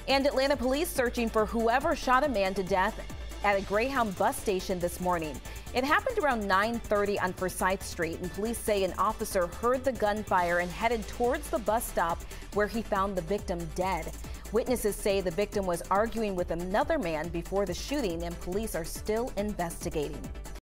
And Atlanta police searching for whoever shot a man to death at a Greyhound bus station this morning. It happened around 9:30 on Forsyth Street, and police say an officer heard the gunfire and headed towards the bus stop where he found the victim dead. Witnesses say the victim was arguing with another man before the shooting, and police are still investigating.